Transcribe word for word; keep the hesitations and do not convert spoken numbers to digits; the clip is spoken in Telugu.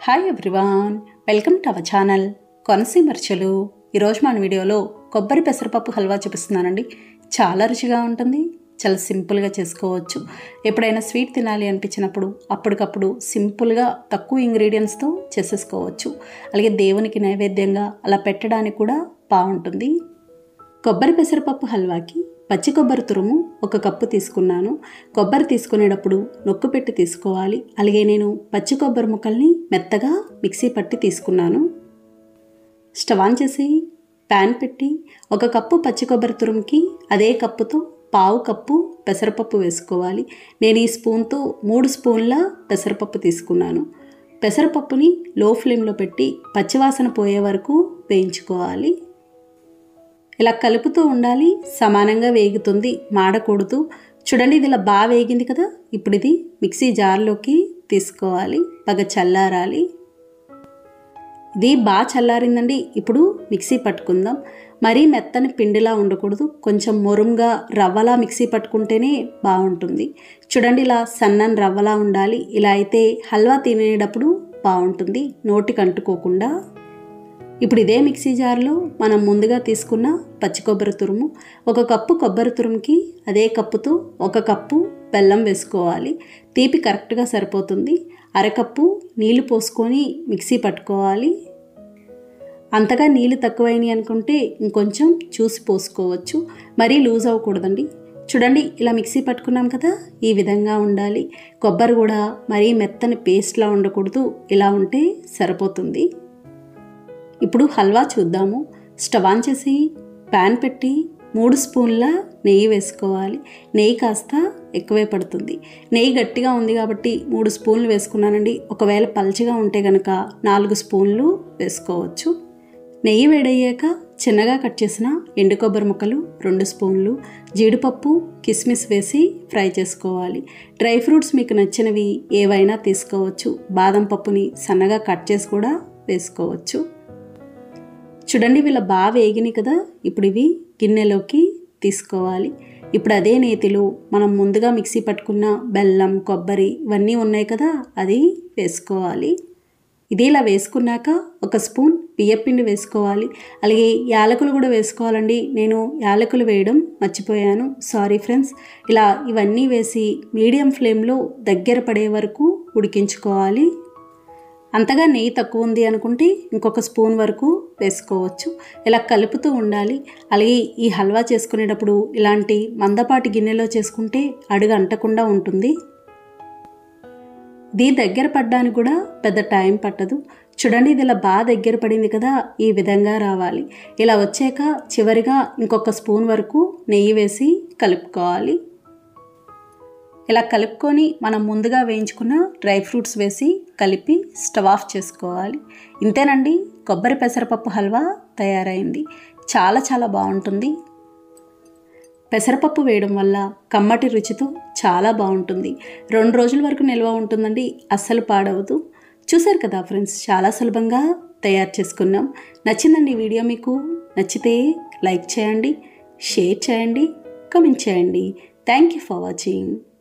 Hi everyone, welcome to our channel కొనసీమర్చలు. ఈరోజు మన వీడియోలో కొబ్బరి పెసరపప్పు హల్వా చూపిస్తున్నానండి. చాలా రుచిగా ఉంటుంది, చాలా సింపుల్గా చేసుకోవచ్చు. ఎప్పుడైనా స్వీట్ తినాలి అనిపించినప్పుడు అప్పటికప్పుడు సింపుల్గా తక్కువ ఇంగ్రీడియంట్స్తో చేసేసుకోవచ్చు. అలాగే దేవునికి నైవేద్యంగా అలా పెట్టడానికి కూడా బాగుంటుంది. కొబ్బరి పెసరపప్పు హల్వాకి పచ్చి కొబ్బరి తురుము ఒక కప్పు తీసుకున్నాను. కొబ్బరి తీసుకునేటప్పుడు నొక్కు పెట్టి తీసుకోవాలి. అలాగే నేను పచ్చి కొబ్బరి ముక్కల్ని మెత్తగా మిక్సీ పట్టి తీసుకున్నాను. స్టవ్ ఆన్ చేసి ప్యాన్ పెట్టి ఒక కప్పు పచ్చి కొబ్బరి తురుముకి అదే కప్పుతో పావు కప్పు పెసరపప్పు వేసుకోవాలి. నేను ఈ స్పూన్తో మూడు స్పూన్ల పెసరపప్పు తీసుకున్నాను. పెసరపప్పుని లో ఫ్లేమ్లో పెట్టి పచ్చివాసన పోయే వరకు వేయించుకోవాలి. ఇలా కలుపుతూ ఉండాలి, సమానంగా వేగుతుంది, మాడకూడదు. చూడండి, ఇది ఇలా బాగా వేగింది కదా. ఇప్పుడు ఇది మిక్సీ జార్లోకి తీసుకోవాలి, బాగా చల్లారాలి. ఇది బాగా చల్లారిందండి. ఇప్పుడు మిక్సీ పట్టుకుందాం. మరీ మెత్తని పిండిలా ఉండకూడదు, కొంచెం మొరుంగా రవ్వలా మిక్సీ పట్టుకుంటేనే బాగుంటుంది. చూడండి, ఇలా సన్నని రవ్వలా ఉండాలి. ఇలా అయితే హల్వా తినేటప్పుడు బాగుంటుంది, నోటికి అంటుకోకుండా. ఇప్పుడు ఇదే మిక్సీ జార్లో మనం ముందుగా తీసుకున్న పచ్చి కొబ్బరి తురుము, ఒక కప్పు కొబ్బరి తురుముకి అదే కప్పుతో ఒక కప్పు బెల్లం వేసుకోవాలి. తీపి కరెక్ట్గా సరిపోతుంది. అరకప్పు నీళ్లు పోసుకొని మిక్సీ పట్టుకోవాలి. అంతగా నీళ్ళు తక్కువైనాయి అనుకుంటే ఇంకొంచెం చూసి పోసుకోవచ్చు, మరీ లూజ్ అవ్వకూడదండి. చూడండి, ఇలా మిక్సీ పట్టుకున్నాం కదా, ఈ విధంగా ఉండాలి. కొబ్బరి కూడా మరీ మెత్తని పేస్ట్లా ఉండకూడదు, ఇలా ఉంటే సరిపోతుంది. ఇప్పుడు హల్వా చూద్దాము. స్టవ్ ఆన్ చేసి ప్యాన్ పెట్టి మూడు స్పూన్ల నెయ్యి వేసుకోవాలి. నెయ్యి కాస్త ఎక్కువే పడుతుంది. నెయ్యి గట్టిగా ఉంది కాబట్టి మూడు స్పూన్లు వేసుకున్నానండి. ఒకవేళ పల్చగా ఉంటే కనుక నాలుగు స్పూన్లు వేసుకోవచ్చు. నెయ్యి వేడయ్యాక చిన్నగా కట్ చేసిన ఎండు కొబ్బరి ముక్కలు రెండు స్పూన్లు, జీడిపప్పు కిస్మిస్ వేసి ఫ్రై చేసుకోవాలి. డ్రై ఫ్రూట్స్ మీకు నచ్చినవి ఏవైనా తీసుకోవచ్చు. బాదం పప్పుని సన్నగా కట్ చేసి కూడా వేసుకోవచ్చు. చూడండి, వీళ్ళ బాగా వేగినాయి కదా. ఇప్పుడు ఇవి గిన్నెలోకి తీసుకోవాలి. ఇప్పుడు అదే నేతిలో మనం ముందుగా మిక్సీ పట్టుకున్న బెల్లం, కొబ్బరి ఇవన్నీ ఉన్నాయి కదా, అది వేసుకోవాలి. ఇది ఇలా వేసుకున్నాక ఒక స్పూన్ బియ్యపిండి వేసుకోవాలి. అలాగే యాలకులు కూడా వేసుకోవాలండి. నేను యాలకులు వేయడం మర్చిపోయాను, సారీ ఫ్రెండ్స్. ఇలా ఇవన్నీ వేసి మీడియం ఫ్లేమ్లో దగ్గర పడే వరకు ఉడికించుకోవాలి. అంతగా నెయ్యి తక్కువ ఉంది అనుకుంటే ఇంకొక స్పూన్ వరకు వేసుకోవచ్చు. ఇలా కలుపుతూ ఉండాలి. అలాగే ఈ హల్వా చేసుకునేటప్పుడు ఇలాంటి మందపాటి గిన్నెలో చేసుకుంటే అడుగు అంటకుండా ఉంటుంది. ఇది దగ్గర పడడానికి కూడా పెద్ద టైం పట్టదు. చూడండి, ఇది ఇలా బాగా దగ్గర పడింది కదా, ఈ విధంగా రావాలి. ఇలా వచ్చాక చివరిగా ఇంకొక స్పూన్ వరకు నెయ్యి వేసి కలుపుకోవాలి. ఇలా కలుపుకొని మనం ముందుగా వేయించుకున్న డ్రై ఫ్రూట్స్ వేసి కలిపి స్టవ్ ఆఫ్ చేసుకోవాలి. ఇంతేనండి, కొబ్బరి పెసరపప్పు హల్వా తయారైంది. చాలా చాలా బాగుంటుంది. పెసరపప్పు వేయడం వల్ల కమ్మటి రుచితో చాలా బాగుంటుంది. రెండు రోజుల వరకు నిల్వ ఉంటుందండి, అస్సలు పాడవదు. చూసారు కదా ఫ్రెండ్స్, చాలా సులభంగా తయారు చేసుకున్నాం. నచ్చిందండి వీడియో? మీకు నచ్చితే లైక్ చేయండి, షేర్ చేయండి, కామెంట్ చేయండి. Thank you for watching.